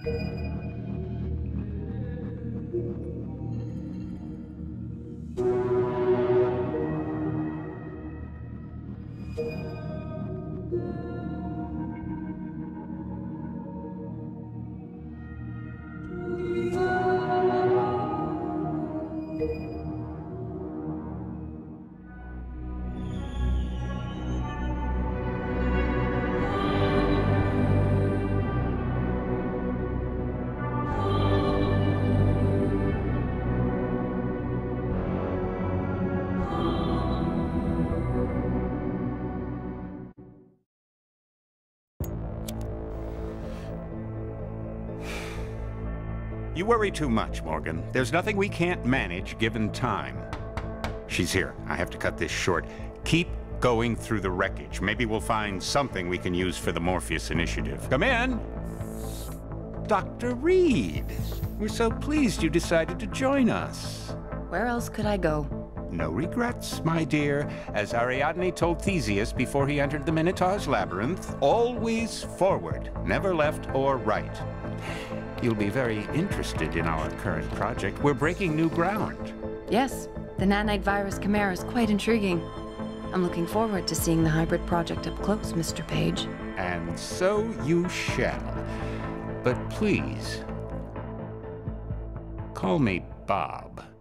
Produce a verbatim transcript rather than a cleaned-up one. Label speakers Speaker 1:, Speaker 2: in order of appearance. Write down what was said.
Speaker 1: You worry too much, Morgan. There's nothing we can't manage given time. She's here. I have to cut this short. Keep going through the wreckage. Maybe we'll find something we can use for the Morpheus initiative. Come in! Doctor Reed! We're so pleased you decided to join us.
Speaker 2: Where else could I go?
Speaker 1: No regrets, my dear. As Ariadne told Theseus before he entered the Minotaur's labyrinth, always forward, never left or right. You'll be very interested in our current project. We're breaking new ground.
Speaker 2: Yes, the nanite virus chimera is quite intriguing. I'm looking forward to seeing the hybrid project up close, Mister Page.
Speaker 1: And so you shall. But please, call me Bob.